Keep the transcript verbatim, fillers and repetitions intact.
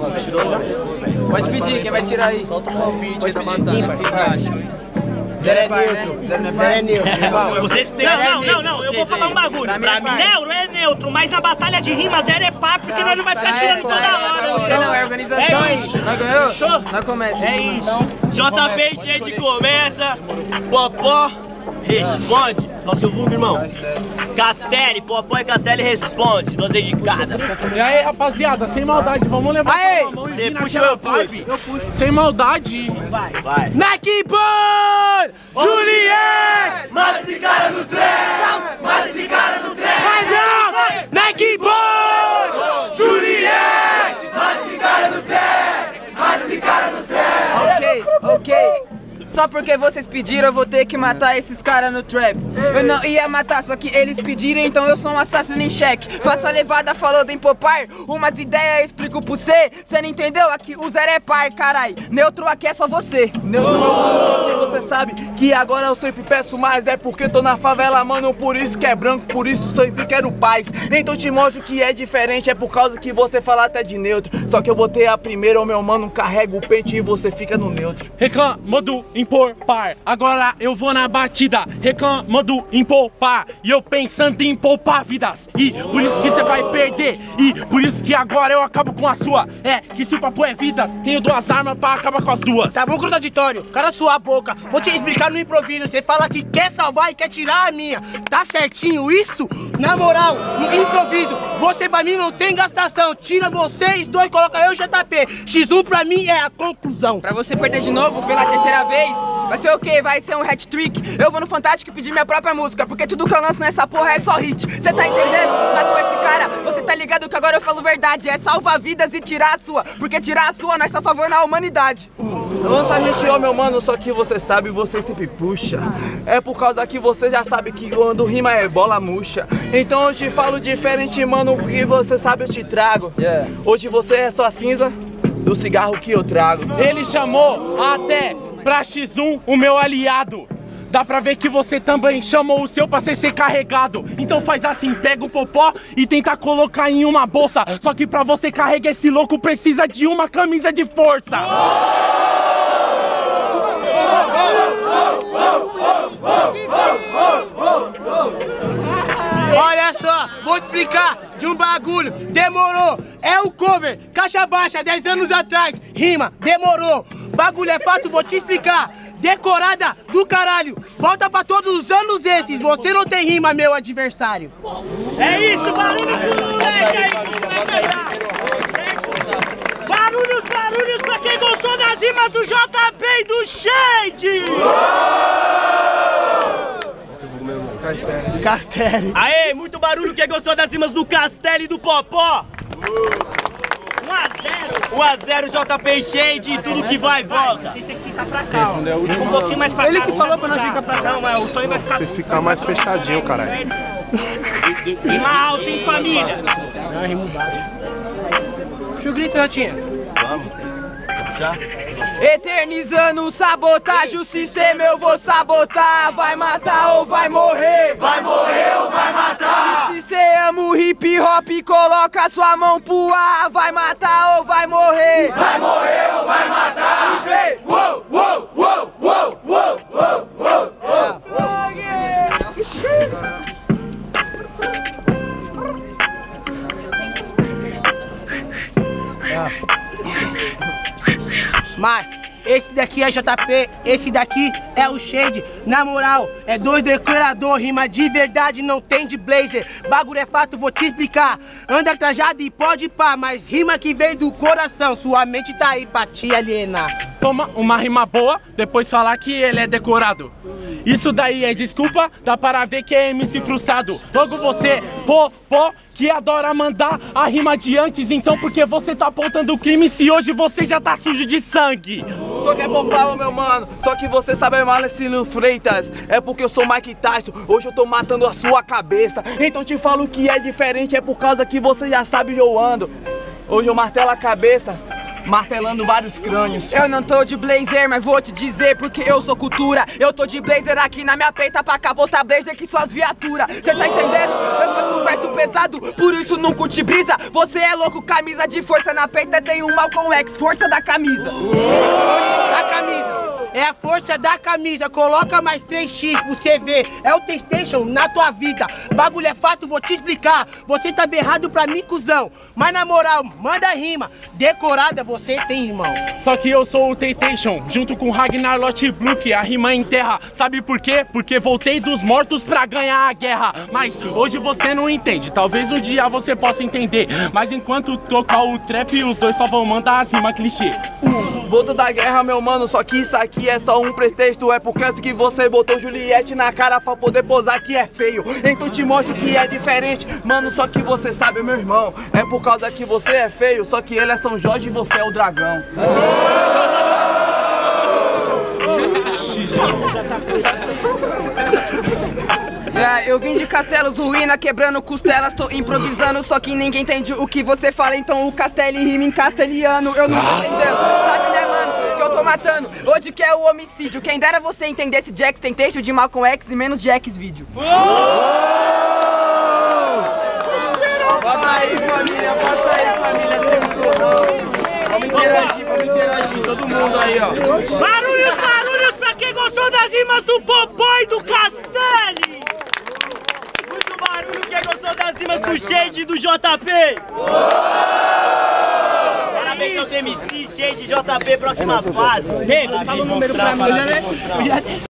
Tirou já? Pode pedir, quem vai tirar aí? Solta o palpite da batalha, o que vocês acham? Zero é neutro. Zero é neutro. Vocês têm... Não, não, não, eu vou falar um bagulho. Pra mim, zero é neutro, mas na batalha de rima, zero é par, porque nós não vai ficar tirando toda hora. Você não, é organização. É isso. Nós ganhou? Fechou? Nós começa. É isso. J P gente começa. Popó responde. Qual o seu vulgo, irmão? Castelli, Popó e Castelli responde. Duas vezes de cada. E aí, rapaziada, sem maldade, vamos levar Aê, a mão e você vir puxa naquela ou eu puxo? vibe. Eu puxo. Sem maldade. Vai, vai. Nike Boy! Juliette! Mata esse cara no trap! Mata esse cara no trap! Mais não! Nike Boy! Juliette! Mata esse cara no trap! Mata esse cara no trap! Ok, ok. Só porque vocês pediram, eu vou ter que matar esses caras no trap. Eu não ia matar, só que eles pediram, então eu sou um assassino em xeque. Faço a levada, falou do empopar. Umas ideias eu explico pro cê. Cê não entendeu? Aqui o zero é par, carai. Neutro aqui é só você. Neutro, só que você sabe que agora eu sempre peço mais. É porque tô na favela, mano, por isso que é branco, por isso sempre quero paz. Então te mostro que é diferente, é por causa que você fala até de neutro. Só que eu botei a primeira, o meu mano carrega o pente e você fica no neutro. Reclama do impor par, agora eu vou na batida, reclamando em poupar, e eu pensando em poupar vidas, e por isso que você vai perder, e por isso que agora eu acabo com a sua, é, que se o papo é vidas, tenho duas armas pra acabar com as duas. Tá bom, contraditório, cara sua boca, vou te explicar no improviso, você fala que quer salvar e quer tirar a minha, tá certinho isso? Na moral, no improviso, você pra mim não tem gastação, tira vocês dois, coloca eu e J P, X um pra mim é a conclusão. Pra você perder de novo pela terceira vez, vai ser o quê? Vai ser um hat-trick? Eu vou no Fantástico pedir minha própria música, porque tudo que eu lanço nessa porra é só hit. Cê tá entendendo? Matou esse cara, você tá ligado que agora eu falo verdade. É salvar vidas e tirar a sua, porque tirar a sua nós tá salvando a humanidade. Lança a gente, ó meu mano, só que você sabe, você sempre puxa. É por causa que você já sabe que quando rima é bola murcha. Então eu te falo diferente, mano, porque você sabe eu te trago. Yeah. Hoje você é só cinza do cigarro que eu trago. Ele chamou até pra X um o meu aliado. Dá pra ver que você também chamou o seu pra ser, ser carregado. Então faz assim, pega o popó e tenta colocar em uma bolsa. Só que pra você carregar esse louco precisa de uma camisa de força. Olha só, vou te explicar de um bagulho, demorou, é o cover, caixa baixa, dez anos atrás, rima, demorou, bagulho é fato, vou te explicar, decorada do caralho, volta pra todos os anos esses, você não tem rima, meu adversário. É isso, barulho do moleque aí. Barulhos, barulhos pra quem gostou das rimas do J P e do Shade. Castelli. Aê, muito barulho quem gostou das rimas do Castelli e do Popó. um a zero. um a zero J P e Shade, tudo que vai e volta. Vocês têm que ficar pra cá, ó. Um pouquinho mais pra cá. Ele que falou pra nós ficar pra cá. Não, mas o Tony vai ficar... Você ficar mais fechadinho, caralho. Rima alta, hein, família? Não, rimo baixo. Deixa eu gritar, Ratinha. Vamos. Já? Eternizando sabotagem, o sistema eu vou sabotar. Vai matar ou vai morrer? Vai morrer ou vai matar? E se cê ama o hip hop, coloca sua mão pro ar. Vai matar ou vai morrer? Vai morrer ou vai matar? E vem! Uou, uou, uou, uou, uou, uou, uou, uou. Mas esse daqui é J P, esse daqui é o Shade. Na moral, é dois decorador, rima de verdade, não tem de blazer. Bagulho é fato, vou te explicar. Anda trajado e pode pá, mas rima que vem do coração. Sua mente tá aí pra te alienar. Toma uma rima boa, depois falar que ele é decorado. Isso daí é desculpa, dá para ver que é M C frustrado. Logo você, pô, pô, que adora mandar a rima de antes. Então por que você tá apontando o crime se hoje você já tá sujo de sangue? Só que é popava, meu mano, só que você sabe mal esse Freitas. É porque eu sou Mike Tyson, hoje eu tô matando a sua cabeça. Então te falo que é diferente, é por causa que você já sabe onde eu ando. Hoje eu martelo a cabeça, martelando vários crânios. Eu não tô de blazer, mas vou te dizer porque eu sou cultura. Eu tô de blazer aqui na minha peita pra capotar blazer que suas viaturas. Cê tá entendendo? Eu faço um verso pesado, por isso nunca te brisa. Você é louco, camisa de força na peita, tem um Malcolm X, força da camisa. A camisa. É a força da camisa, coloca mais três x pra você ver. É o T-Station na tua vida. Bagulho é fato, vou te explicar. Você tá berrado pra mim, cuzão. Mas na moral, manda rima. Decorada você tem, irmão. Só que eu sou o Temptation, junto com Ragnar Lothbrok, que a rima enterra. Sabe por quê? Porque voltei dos mortos pra ganhar a guerra. Mas hoje você não entende, talvez um dia você possa entender. Mas enquanto tocar o trap, os dois só vão mandar as rimas clichê. Volto da guerra, meu mano, só que isso aqui é só um pretexto. É por causa que você botou Juliette na cara pra poder posar que é feio. Então te mostro que é diferente, mano, só que você sabe, meu irmão. É por causa que você é feio, só que ele é São Jorge e você é o dragão. Ah, eu vim de castelos, ruína, quebrando costelas, tô improvisando, só que ninguém entende o que você fala, então o Castelli rima em castelhano, eu não tô entendendo, sabe né mano, que eu tô matando, hoje que é o homicídio, quem dera você entender esse Jack Temptation de Malcolm X e menos Jack's vídeo. Bota aí família, bota aí família, vamos interagir, vamos interagir, todo mundo aí ó. Barulhos, barulhos pra quem gostou das rimas do Popó e do Castelli! Muito barulho quem gostou das rimas do Shade e do J P! Parabéns aos M C, Shade e J P, próxima fase! Ei, fala o número pra mim, né?